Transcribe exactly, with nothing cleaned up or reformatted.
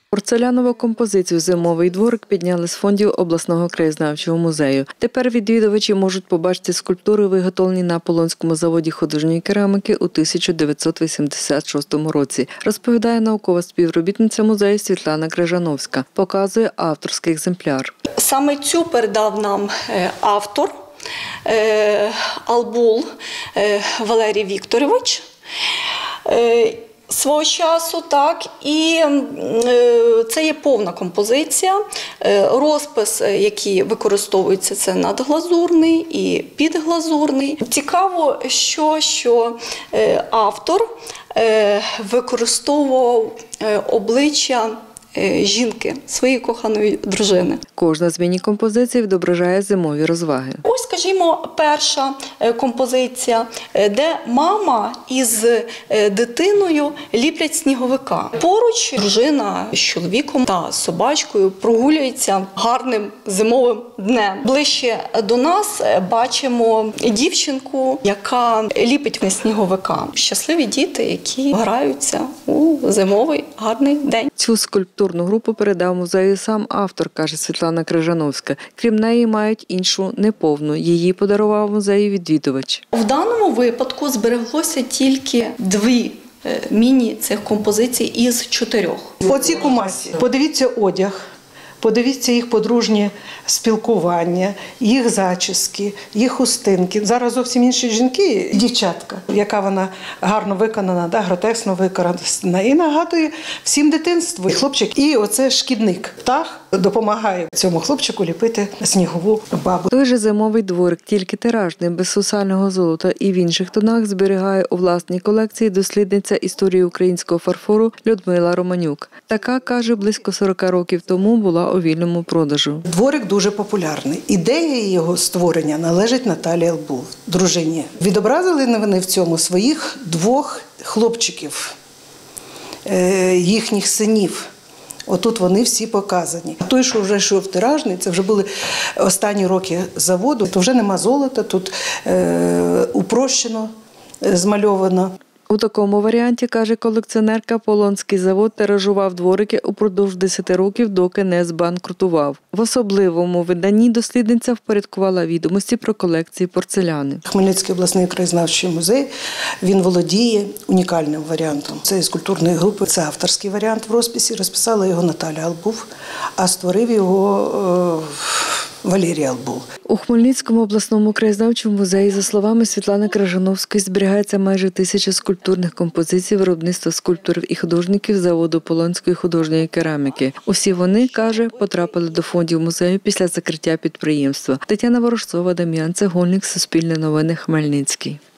Порцелянову композицію «Зимовий дворик» підняли з фондів обласного краєзнавчого музею. Тепер відвідувачі можуть побачити скульптури, виготовлені на Полонському заводі художньої кераміки у тисяча дев'ятсот вісімдесят шостому році, розповідає наукова співробітниця музею Світлана Крижановська. Показує авторський екземпляр. Саме цю передав нам автор Албул Валерій Вікторович свого часу, так, і це є повна композиція, розпис, який використовується, це надглазурний і підглазурний. Цікаво, що, що автор використовував обличчя жінки, своєї коханої дружини. Кожна з міні-композицій відображає зимові розваги. Ось, скажімо, перша композиція, де мама із дитиною ліплять сніговика. Поруч дружина з чоловіком та собачкою прогулюється гарним зимовим днем. Ближче до нас бачимо дівчинку, яка ліпить сніговика. Щасливі діти, які граються у зимовий гарний день. Цю скульптурну групу передав музею сам автор, каже Світлана Крижановська. Крім неї, мають іншу неповну. Її подарував музею відвідувач. В даному випадку збереглося тільки дві міні цих композицій із чотирьох. Оці кумасі. Подивіться одяг. Подивіться їх подружнє спілкування, їх зачіски, їх хустинки. Зараз зовсім інші жінки, дівчатка, яка вона гарно виконана, да, гротексно виконана. І нагадує всім дитинство. І хлопчик, і оце шкідник. Птах допомагає цьому хлопчику ліпити снігову бабу. Той же зимовий дворик, тільки тиражний, без сусального золота і в інших тонах, зберігає у власній колекції дослідниця історії українського фарфору Людмила Романюк. Така, каже, близько сорока років тому була у вільному продажу. Дворик дуже популярний. Ідея його створення належить Наталії Албул, дружині. Відобразили вони в цьому своїх двох хлопчиків, їхніх синів. Отут вони всі показані. Той, що вже йшов тиражний, це вже були останні роки заводу, то вже нема золота, тут е, упрощено змальовано. У такому варіанті, каже колекціонерка, Полонський завод тиражував дворики упродовж десяти років, доки не збанкрутував. В особливому виданні дослідниця впорядкувала відомості про колекції порцеляни. Хмельницький обласний краєзнавчий музей, він володіє унікальним варіантом. Це із культурної групи, це авторський варіант в розписі, розписала його Наталя Албул, а створив його е, Валерій Албул. У Хмельницькому обласному краєзнавчому музеї, за словами Світлани Крижановської, зберігається майже тисяча скульптурних композицій виробництва скульпторів і художників заводу Полонської художньої кераміки. Усі вони, каже, потрапили до фондів музею після закриття підприємства. Тетяна Ворожцова, Дем'ян Цегольник, Суспільне новини, Хмельницький.